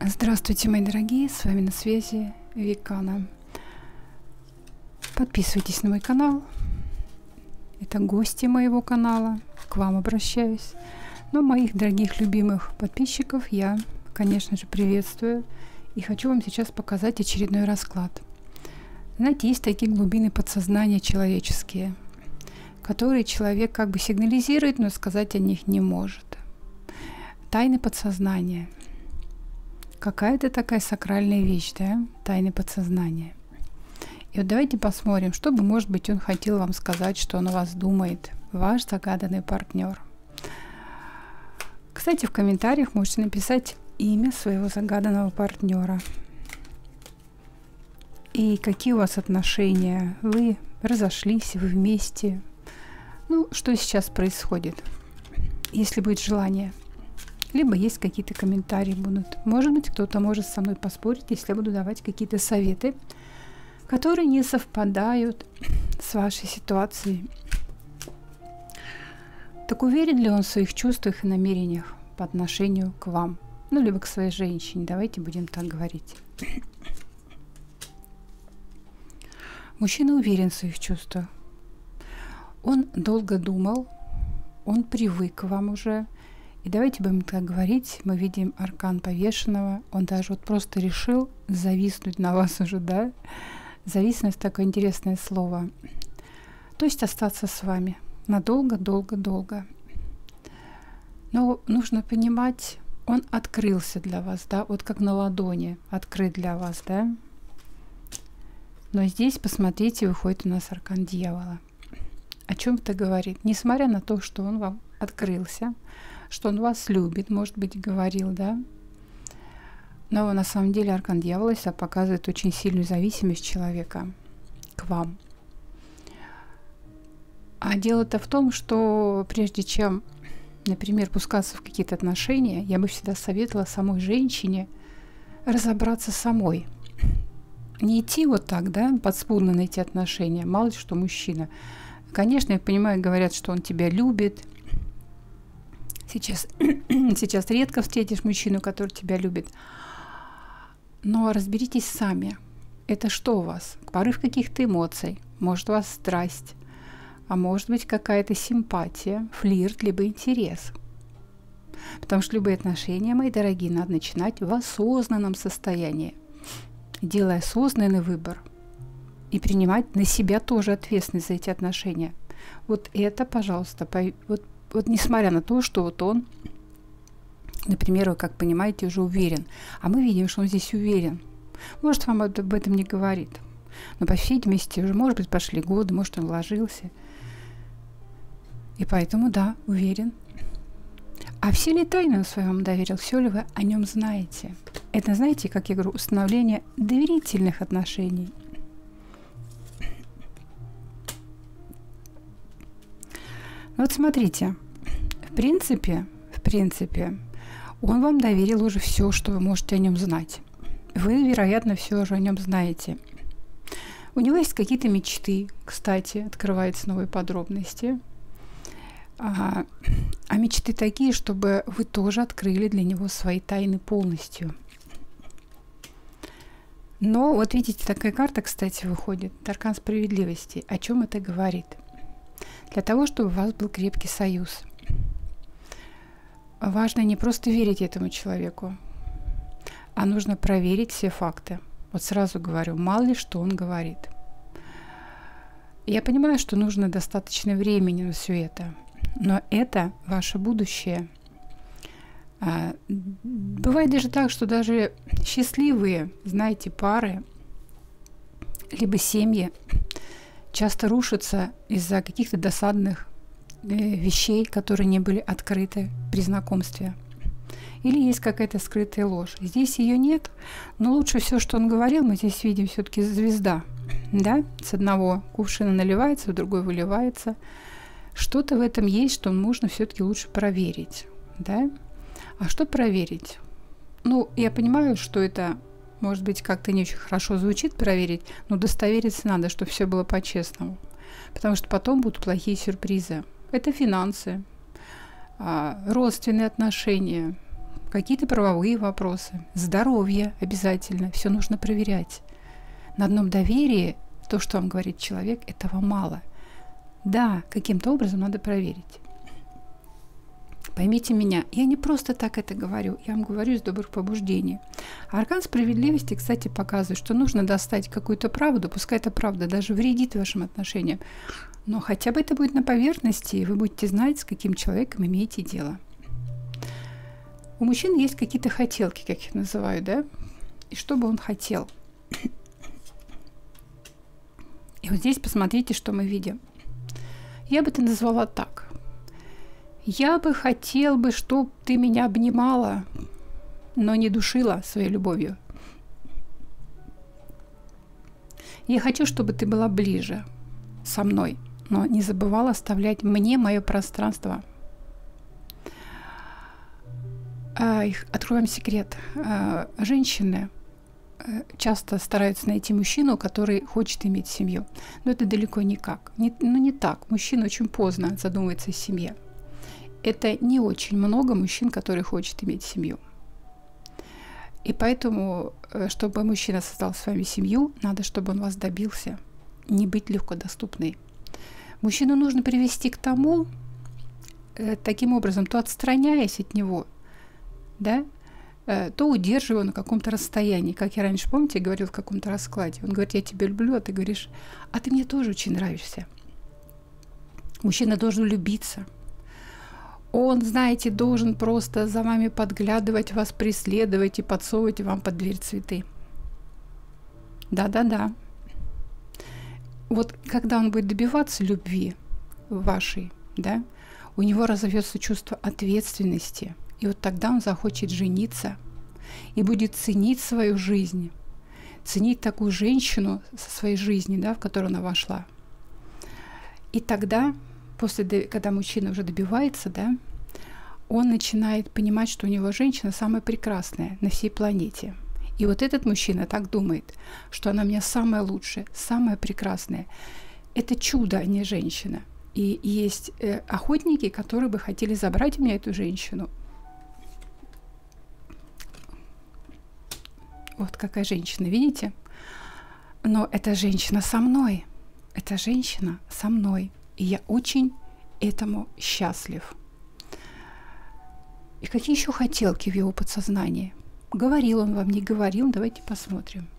Здравствуйте, мои дорогие, с вами на связи Викана. Подписывайтесь на мой канал. Это гости моего канала, к вам обращаюсь. Но моих дорогих любимых подписчиков я, конечно же, приветствую. И хочу вам сейчас показать очередной расклад. Знаете, есть такие глубины подсознания человеческие, которые человек как бы сигнализирует, но сказать о них не может. Тайны подсознания. Какая-то такая сакральная вещь, да? Тайны подсознания. И вот давайте посмотрим, что бы, может быть, он хотел вам сказать, что он о вас думает, ваш загаданный партнер. Кстати, в комментариях можете написать имя своего загаданного партнера. И какие у вас отношения? Вы разошлись, вы вместе? Ну, что сейчас происходит? Если будет желание. Либо есть какие-то комментарии будут. Может быть, кто-то может со мной поспорить, если я буду давать какие-то советы, которые не совпадают с вашей ситуацией. Так уверен ли он в своих чувствах и намерениях по отношению к вам? Ну, либо к своей женщине. Давайте будем так говорить. Мужчина уверен в своих чувствах. Он долго думал, он привык к вам уже. И давайте будем так говорить, мы видим аркан повешенного, он даже вот просто решил зависнуть на вас уже, да? Зависность — такое интересное слово. То есть остаться с вами надолго, долго, долго. Но нужно понимать, он открылся для вас, да? Вот как на ладони открыт для вас, да? Но здесь, посмотрите, выходит у нас аркан дьявола. О чем это говорит? Несмотря на то, что он вам открылся, что он вас любит, может быть, говорил, да? Но на самом деле аркан дьявола показывает очень сильную зависимость человека к вам. А дело-то в том, что прежде чем, например, пускаться в какие-то отношения, я бы всегда советовала самой женщине разобраться самой. Не идти вот так, да, подспудно на эти отношения. Мало ли что мужчина. Конечно, я понимаю, говорят, что он тебя любит. Сейчас редко встретишь мужчину, который тебя любит. Но разберитесь сами. Это что у вас? Порыв каких-то эмоций. Может, у вас страсть. А может быть, какая-то симпатия, флирт, либо интерес. Потому что любые отношения, мои дорогие, надо начинать в осознанном состоянии. Делая осознанный выбор. И принимать на себя тоже ответственность за эти отношения. Вот это, пожалуйста, вот несмотря на то, что вот он, например, вы, как понимаете, уже уверен. А мы видим, что он здесь уверен. Может, вам об этом не говорит. Но, по всей видимости, уже, может быть, пошли годы, может, он вложился. И поэтому, да, уверен. А все ли тайны он своим доверил? Все ли вы о нем знаете? Это, знаете, как я говорю, установление доверительных отношений. Вот смотрите, в принципе, он вам доверил уже все, что вы можете о нем знать. Вы, вероятно, все уже о нем знаете. У него есть какие-то мечты, кстати, открываются новые подробности. А мечты такие, чтобы вы тоже открыли для него свои тайны полностью. Но вот видите, такая карта, кстати, выходит, аркан справедливости. О чем это говорит? Для того, чтобы у вас был крепкий союз. Важно не просто верить этому человеку, а нужно проверить все факты. Вот сразу говорю, мало ли что он говорит. Я понимаю, что нужно достаточно времени на все это, но это ваше будущее. Бывает даже так, что даже счастливые, знаете, пары, либо семьи часто рушатся из-за каких-то досадных вещей, которые не были открыты при знакомстве. Или есть какая-то скрытая ложь. Здесь ее нет, но лучше все, что он говорил, мы здесь видим все-таки звезда. Да? С одного кувшина наливается, в другой выливается. Что-то в этом есть, что нужно все-таки лучше проверить. Да? А что проверить? Ну, я понимаю, что это, может быть, как-то не очень хорошо звучит проверить, но удостовериться надо, чтобы все было по-честному. Потому что потом будут плохие сюрпризы. Это финансы, родственные отношения, какие-то правовые вопросы, здоровье обязательно, все нужно проверять. На одном доверии то, что вам говорит человек, этого мало. Да, каким-то образом надо проверить. Поймите меня, я не просто так это говорю, я вам говорю из добрых побуждений. Аркан справедливости, кстати, показывает, что нужно достать какую-то правду, пускай эта правда даже вредит вашим отношениям, но хотя бы это будет на поверхности, и вы будете знать, с каким человеком имеете дело. У мужчин есть какие-то хотелки, как их называют, да? И что бы он хотел? И вот здесь посмотрите, что мы видим. Я бы это назвала так. Я бы хотел бы, чтобы ты меня обнимала, но не душила своей любовью. Я хочу, чтобы ты была ближе со мной, но не забывала оставлять мне мое пространство. Открою вам секрет. Женщины часто стараются найти мужчину, который хочет иметь семью. Но это далеко не как. Не так. Мужчина очень поздно задумывается о семье. Это не очень много мужчин, которые хотят иметь семью. И поэтому, чтобы мужчина создал с вами семью, надо, чтобы он вас добился, не быть легкодоступной. Мужчину нужно привести к тому, таким образом, то отстраняясь от него, да, то удерживая на каком-то расстоянии. Как я раньше, помните, говорил в каком-то раскладе. Он говорит, я тебя люблю, а ты говоришь, а ты мне тоже очень нравишься. Мужчина должен влюбиться. Он, знаете, должен просто за вами подглядывать, вас преследовать и подсовывать вам под дверь цветы. Да-да-да. Вот когда он будет добиваться любви вашей, да, у него разовьется чувство ответственности. И вот тогда он захочет жениться и будет ценить свою жизнь, ценить такую женщину со своей жизни, да, в которую она вошла. И тогда, когда мужчина уже добивается, да, он начинает понимать, что у него женщина самая прекрасная на всей планете. И вот этот мужчина так думает, что она у меня самая лучшая, самая прекрасная. Это чудо, а не женщина. И есть охотники, которые бы хотели забрать у меня эту женщину. Вот какая женщина, видите? Но эта женщина со мной. Эта женщина со мной. И я очень этому счастлив. И какие еще хотелки в его подсознании? Говорил он вам, не говорил? Давайте посмотрим.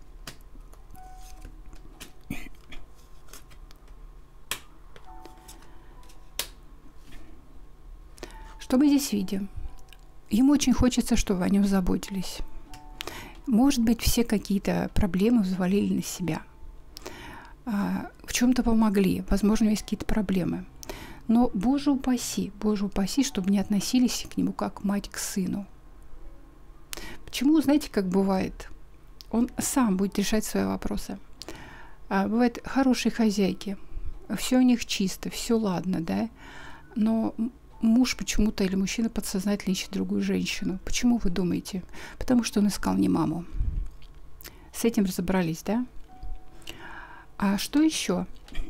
Что мы здесь видим? Ему очень хочется, чтобы о нем заботились. Может быть, все какие-то проблемы взвалили на себя. В чем-то помогли. Возможно, есть какие-то проблемы. Но, Боже упаси, чтобы не относились к нему как мать к сыну. Почему, знаете, как бывает? Он сам будет решать свои вопросы. Бывают хорошие хозяйки. Все у них чисто, все ладно, да? Но муж почему-то или мужчина подсознательно ищет другую женщину. Почему вы думаете? Потому что он искал не маму. С этим разобрались, да? А что еще?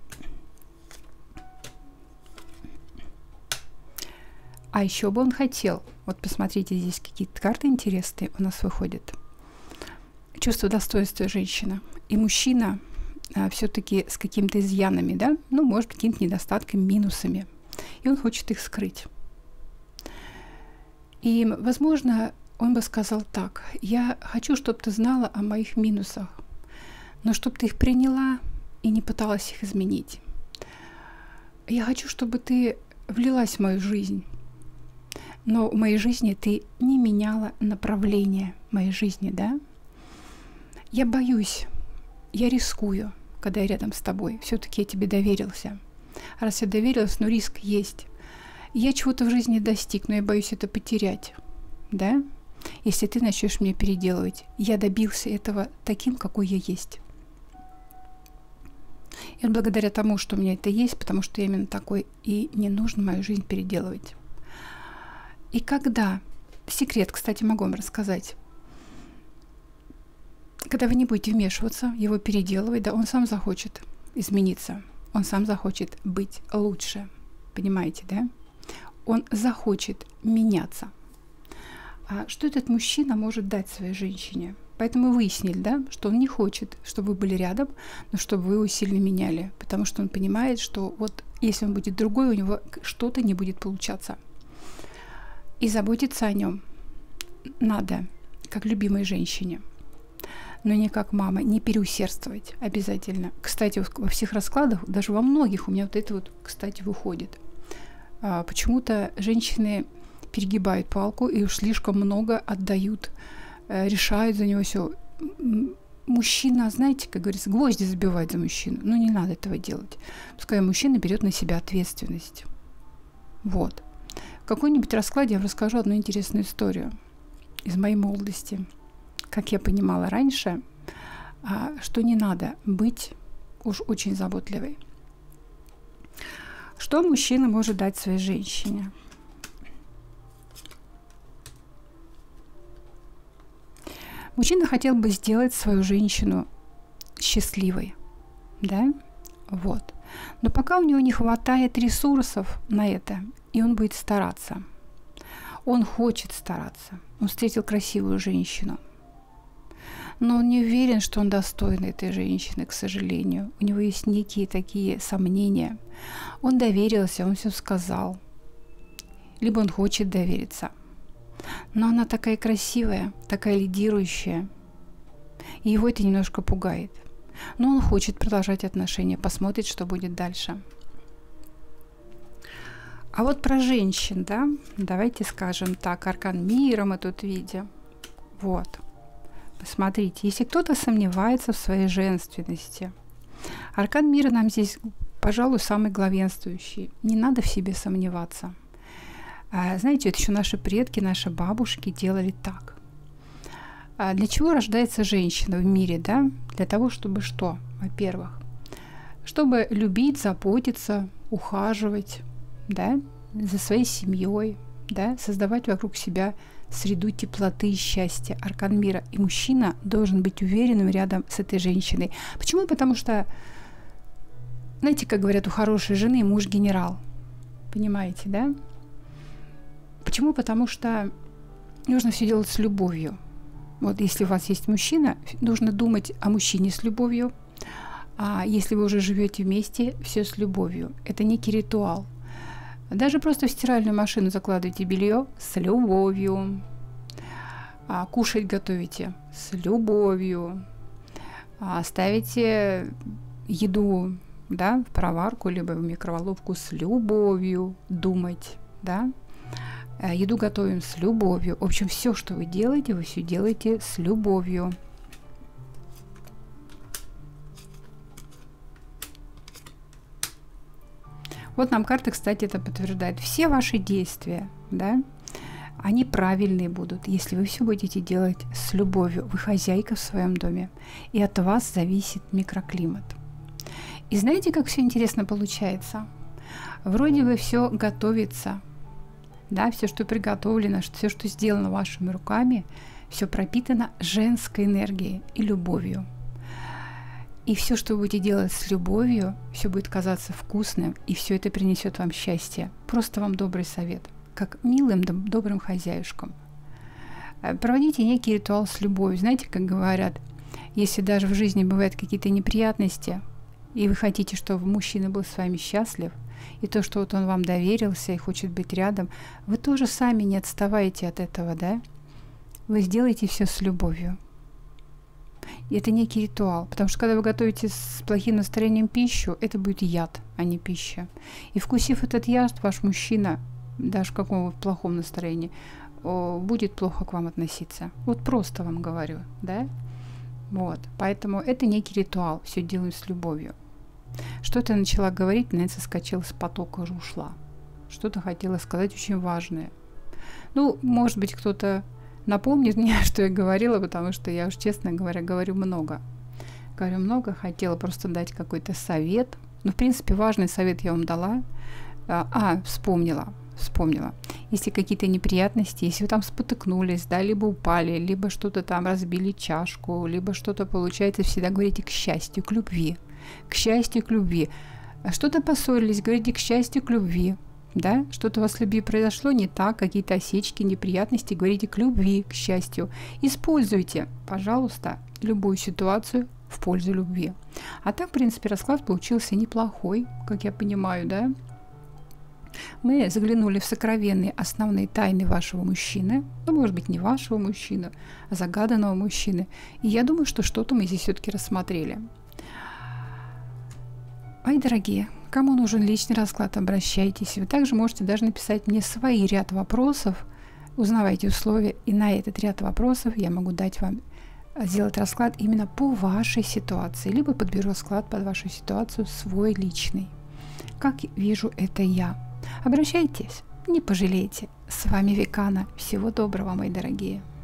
А еще бы он хотел, вот посмотрите, здесь какие-то карты интересные у нас выходят. Чувство достоинства женщины. И мужчина все-таки с какими-то изъянами, да? Ну, может, какими-то недостатками, минусами. И он хочет их скрыть. И, возможно, он бы сказал так: я хочу, чтобы ты знала о моих минусах, но чтобы ты их приняла и не пыталась их изменить. Я хочу, чтобы ты влилась в мою жизнь, но в моей жизни ты не меняла направление моей жизни, да? Я боюсь, я рискую, когда я рядом с тобой. Все-таки я тебе доверился. Раз я доверилась, но риск есть. Я чего-то в жизни достиг, но я боюсь это потерять, да? Если ты начнешь мне переделывать. Я добился этого таким, какой я есть. И благодаря тому, что у меня это есть, потому что я именно такой, и не нужно мою жизнь переделывать. И когда, секрет, кстати, могу вам рассказать, когда вы не будете вмешиваться, его переделывать, да, он сам захочет измениться, он сам захочет быть лучше, понимаете, да? Он захочет меняться. что этот мужчина может дать своей женщине. Поэтому выяснили, да, что он не хочет, чтобы вы были рядом, но чтобы вы его сильно меняли. Потому что он понимает, что вот если он будет другой, у него что-то не будет получаться. И заботиться о нем надо, как любимой женщине. Но не как мама, не переусердствовать обязательно. Кстати, во всех раскладах, даже во многих у меня вот это вот, кстати, выходит. Почему-то женщины перегибают палку и уж слишком много отдают, решают за него все. Мужчина, знаете, как говорится, гвозди забивает за мужчину. Ну, не надо этого делать. Пускай мужчина берет на себя ответственность. Вот. В какой-нибудь раскладе я вам расскажу одну интересную историю из моей молодости. Как я понимала раньше, что не надо быть уж очень заботливой. Что мужчина может дать своей женщине? Мужчина хотел бы сделать свою женщину счастливой, да, вот. Но пока у него не хватает ресурсов на это, и он будет стараться. Он хочет стараться. Он встретил красивую женщину. Но он не уверен, что он достоин этой женщины, к сожалению. У него есть некие такие сомнения. Он доверился, он все сказал. Либо он хочет довериться. Но она такая красивая, такая лидирующая. И его это немножко пугает. Но он хочет продолжать отношения, посмотрит, что будет дальше. А вот про женщин, да, давайте скажем так, аркан мира мы тут видим. Вот. Посмотрите, если кто-то сомневается в своей женственности, аркан мира нам здесь, пожалуй, самый главенствующий. Не надо в себе сомневаться. Знаете, это еще наши предки, наши бабушки делали так. Для чего рождается женщина в мире, да? Для того, чтобы что? Во-первых, чтобы любить, заботиться, ухаживать, да, за своей семьей, да, создавать вокруг себя среду теплоты и счастья, аркан мира. И мужчина должен быть уверенным рядом с этой женщиной. Почему? Потому что, знаете, как говорят, у хорошей жены муж генерал. Понимаете, да? Почему? Потому что нужно все делать с любовью. Вот если у вас есть мужчина, нужно думать о мужчине с любовью. А если вы уже живете вместе, все с любовью. Это некий ритуал. Даже просто в стиральную машину закладываете белье с любовью. Кушать готовите с любовью. Ставите еду, да, в пароварку либо в микроволновку с любовью. Думать, да. Еду готовим с любовью. В общем, все, что вы все делаете с любовью. Вот нам карта, кстати, это подтверждает. Все ваши действия, да, они правильные будут, если вы все будете делать с любовью. Вы хозяйка в своем доме, и от вас зависит микроклимат. И знаете, как все интересно получается? Вроде бы все готовится, да, все, что приготовлено, все, что сделано вашими руками, все пропитано женской энергией и любовью. И все, что вы будете делать с любовью, все будет казаться вкусным, и все это принесет вам счастье. Просто вам добрый совет, как милым, добрым хозяюшкам. Проводите некий ритуал с любовью. Знаете, как говорят, если даже в жизни бывают какие-то неприятности, и вы хотите, чтобы мужчина был с вами счастлив, и то, что вот он вам доверился и хочет быть рядом, вы тоже сами не отставаете от этого, да? Вы сделаете все с любовью. И это некий ритуал, потому что когда вы готовите с плохим настроением пищу, это будет яд, а не пища. И вкусив этот яд, ваш мужчина, даже в каком плохом настроении, будет плохо к вам относиться. Вот просто вам говорю, да? Вот, поэтому это некий ритуал, все делаю с любовью. Что-то я начала говорить, на это соскочила с потока, уже ушла. Что-то хотела сказать очень важное. Ну, может быть, кто-то напомнит мне, что я говорила, потому что я уж, честно говоря, говорю много. Говорю много, хотела просто дать какой-то совет. Ну, в принципе, важный совет я вам дала. Вспомнила. Если какие-то неприятности, если вы там спотыкнулись, да, либо упали, либо что-то там разбили чашку, либо что-то получается, всегда говорите к счастью, к любви. К счастью, к любви. Что-то поссорились, говорите к счастью, к любви. да, что-то у вас в любви произошло не так, какие-то осечки, неприятности, говорите к любви, к счастью. Используйте, пожалуйста, любую ситуацию в пользу любви. А так, в принципе, расклад получился неплохой, как я понимаю, да. Мы заглянули в сокровенные основные тайны вашего мужчины, ну, может быть, не вашего мужчины, а загаданного мужчины. И я думаю, что что-то мы здесь все-таки рассмотрели. Мои дорогие, кому нужен личный расклад, обращайтесь. Вы также можете даже написать мне свой ряд вопросов, узнавайте условия, и на этот ряд вопросов я могу дать вам сделать расклад именно по вашей ситуации, либо подберу расклад под вашу ситуацию свой личный. Как вижу это я. Обращайтесь, не пожалейте. С вами Викана. Всего доброго, мои дорогие.